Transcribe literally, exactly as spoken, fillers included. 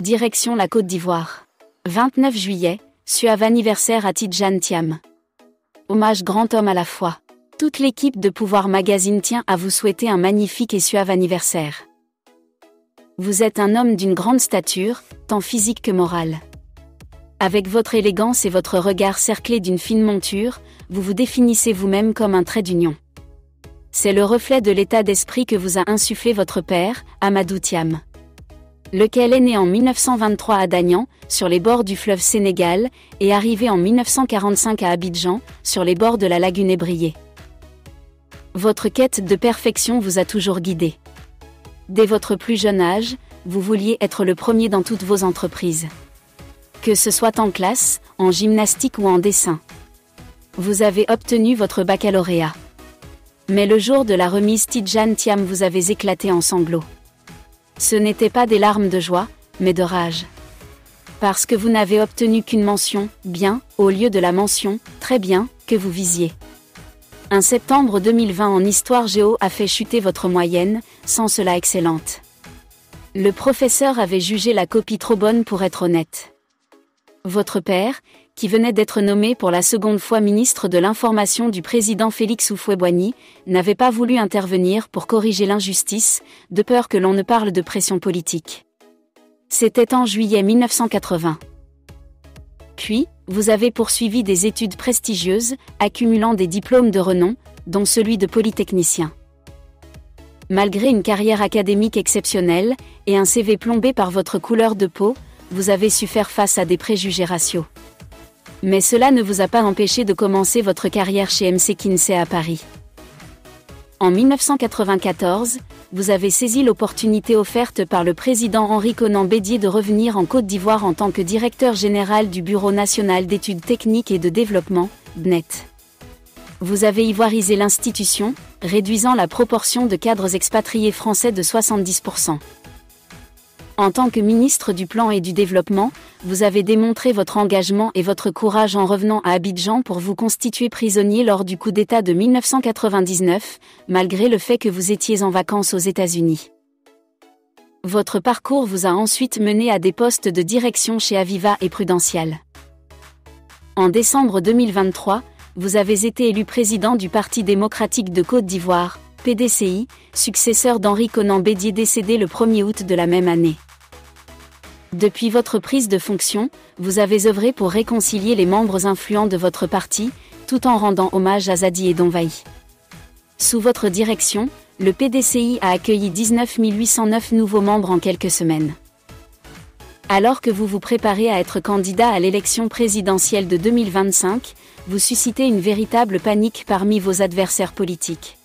Direction la Côte d'Ivoire. vingt-neuf juillet, suave anniversaire à Tidjane Thiam. Hommage grand homme à la fois. Toute l'équipe de Pouvoir Magazine tient à vous souhaiter un magnifique et suave anniversaire. Vous êtes un homme d'une grande stature, tant physique que morale. Avec votre élégance et votre regard cerclé d'une fine monture, vous vous définissez vous-même comme un trait d'union. C'est le reflet de l'état d'esprit que vous a insufflé votre père, Amadou Thiam. Lequel est né en mille neuf cent vingt-trois à Dagnan, sur les bords du fleuve Sénégal, et arrivé en mille neuf cent quarante-cinq à Abidjan, sur les bords de la lagune ébriée. Votre quête de perfection vous a toujours guidé. Dès votre plus jeune âge, vous vouliez être le premier dans toutes vos entreprises. Que ce soit en classe, en gymnastique ou en dessin. Vous avez obtenu votre baccalauréat. Mais le jour de la remise Tidjane Thiam, vous avez éclaté en sanglots. Ce n'étaient pas des larmes de joie, mais de rage. Parce que vous n'avez obtenu qu'une mention « bien » au lieu de la mention « très bien » que vous visiez. Un septembre deux mille vingt en histoire géo a fait chuter votre moyenne, sans cela excellente. Le professeur avait jugé la copie trop bonne pour être honnête. Votre père, qui venait d'être nommé pour la seconde fois ministre de l'Information du président Félix Houphouët-Boigny, n'avait pas voulu intervenir pour corriger l'injustice, de peur que l'on ne parle de pression politique. C'était en juillet mille neuf cent quatre-vingts. Puis, vous avez poursuivi des études prestigieuses, accumulant des diplômes de renom, dont celui de polytechnicien. Malgré une carrière académique exceptionnelle, et un C V plombé par votre couleur de peau, vous avez su faire face à des préjugés raciaux. Mais cela ne vous a pas empêché de commencer votre carrière chez M C Kinsey à Paris. En mille neuf cent quatre-vingt-quatorze, vous avez saisi l'opportunité offerte par le président Henri Konan Bédié de revenir en Côte d'Ivoire en tant que directeur général du Bureau national d'études techniques et de développement, B N E T. Vous avez ivoirisé l'institution, réduisant la proportion de cadres expatriés français de soixante-dix pour cent. En tant que ministre du Plan et du Développement, vous avez démontré votre engagement et votre courage en revenant à Abidjan pour vous constituer prisonnier lors du coup d'État de mille neuf cent quatre-vingt-dix-neuf, malgré le fait que vous étiez en vacances aux États-Unis. Votre parcours vous a ensuite mené à des postes de direction chez Aviva et Prudential. En décembre deux mille vingt-trois, vous avez été élu président du Parti démocratique de Côte d'Ivoire, P D C I, successeur d'Henri Konan Bédié décédé le premier août de la même année. Depuis votre prise de fonction, vous avez œuvré pour réconcilier les membres influents de votre parti, tout en rendant hommage à Zadi et Donvaï. Sous votre direction, le P D C I a accueilli dix-neuf mille huit cent neuf nouveaux membres en quelques semaines. Alors que vous vous préparez à être candidat à l'élection présidentielle de deux mille vingt-cinq, vous suscitez une véritable panique parmi vos adversaires politiques.